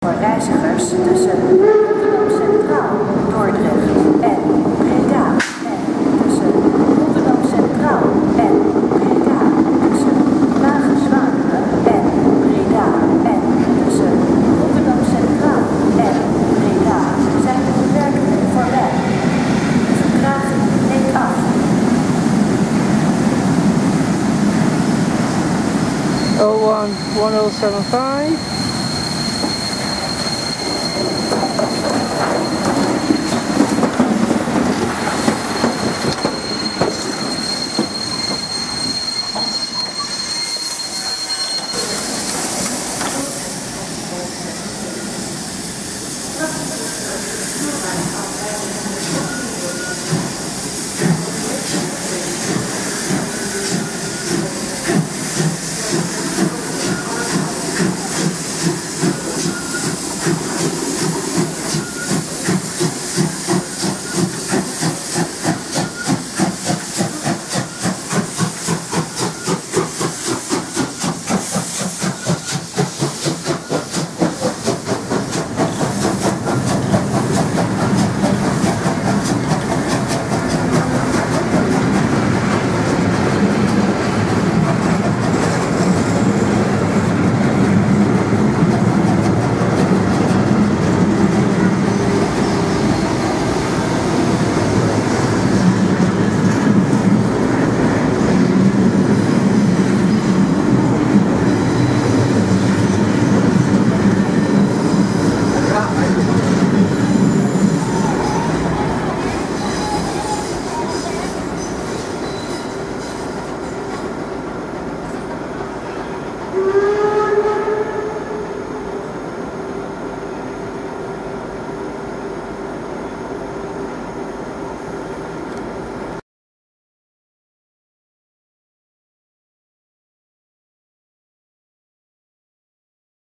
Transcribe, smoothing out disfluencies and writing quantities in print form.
Voor reizigers tussen Rotterdam Centraal, Dordrecht en Breda. En tussen Rotterdam Centraal en Breda. Tussen Lage Zwaluwen en Breda. En tussen Rotterdam Centraal en Breda zijn de beperkingen voorbij. De vertraging neemt af. Oh, 1075.